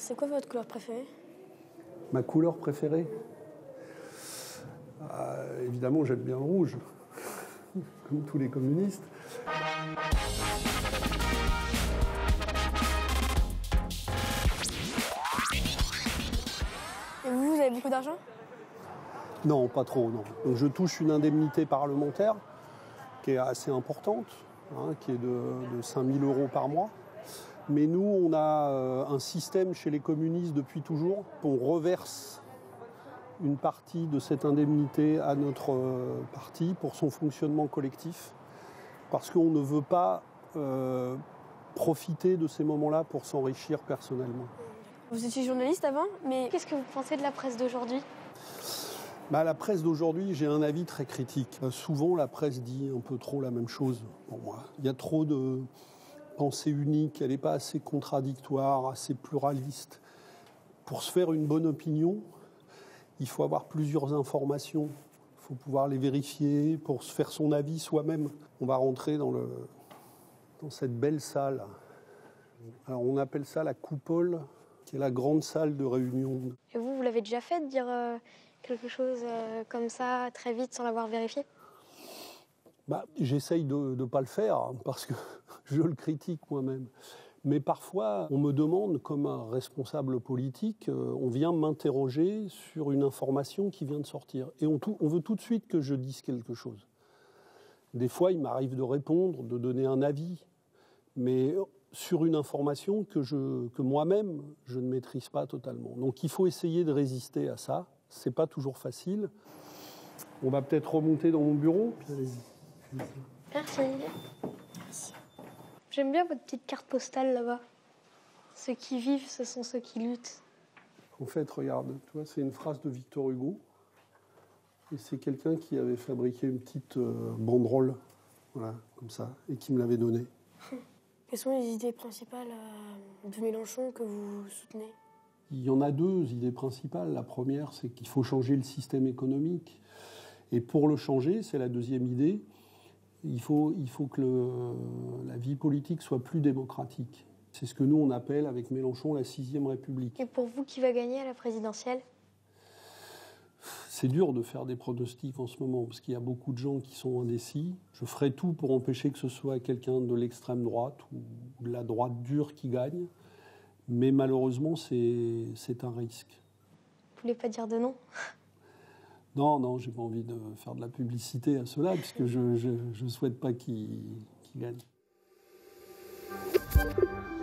C'est quoi votre couleur préférée? Ma couleur préférée? Évidemment, j'aime bien le rouge, comme tous les communistes. Et vous avez beaucoup d'argent? Non, pas trop, non. Donc, je touche une indemnité parlementaire qui est assez importante, qui est de 5 000 € par mois. Mais nous, on a un système chez les communistes depuis toujours. On reverse une partie de cette indemnité à notre parti pour son fonctionnement collectif, parce qu'on ne veut pas profiter de ces moments-là pour s'enrichir personnellement. Vous étiez journaliste avant, mais qu'est-ce que vous pensez de la presse d'aujourd'hui? La presse d'aujourd'hui, j'ai un avis très critique. Souvent, la presse dit un peu trop la même chose pour moi. Il y a trop de pensée unique, elle n'est pas assez contradictoire, assez pluraliste. Pour se faire une bonne opinion, il faut avoir plusieurs informations, il faut pouvoir les vérifier pour se faire son avis soi-même. On va rentrer dans cette belle salle. Alors on appelle ça la coupole, qui est la grande salle de réunion. Et vous l'avez déjà fait de dire quelque chose comme ça très vite sans l'avoir vérifié? J'essaye de ne pas le faire parce que je le critique moi-même. Mais parfois, on me demande, comme un responsable politique, on vient m'interroger sur une information qui vient de sortir. Et on veut tout de suite que je dise quelque chose. Des fois, il m'arrive de répondre, de donner un avis, mais sur une information que moi-même, je ne maîtrise pas totalement. Donc il faut essayer de résister à ça. C'est pas toujours facile. On va peut-être remonter dans mon bureau. Puis allez-y. Merci. J'aime bien votre petite carte postale là-bas. Ceux qui vivent, ce sont ceux qui luttent. En fait, regarde, tu vois, c'est une phrase de Victor Hugo. Et c'est quelqu'un qui avait fabriqué une petite banderole, voilà, comme ça, et qui me l'avait donnée. Quelles sont les idées principales de Mélenchon que vous soutenez? Il y en a deux idées principales. La première, c'est qu'il faut changer le système économique. Et pour le changer, c'est la deuxième idée, il faut que la vie politique soit plus démocratique. C'est ce que nous, on appelle avec Mélenchon la 6e République. Et pour vous, qui va gagner à la présidentielle? C'est dur de faire des pronostics en ce moment, parce qu'il y a beaucoup de gens qui sont indécis. Je ferai tout pour empêcher que ce soit quelqu'un de l'extrême droite ou de la droite dure qui gagne. Mais malheureusement, c'est un risque. Vous voulez pas dire de non? Non, j'ai pas envie de faire de la publicité à cela, puisque je souhaite pas qu'il gagne.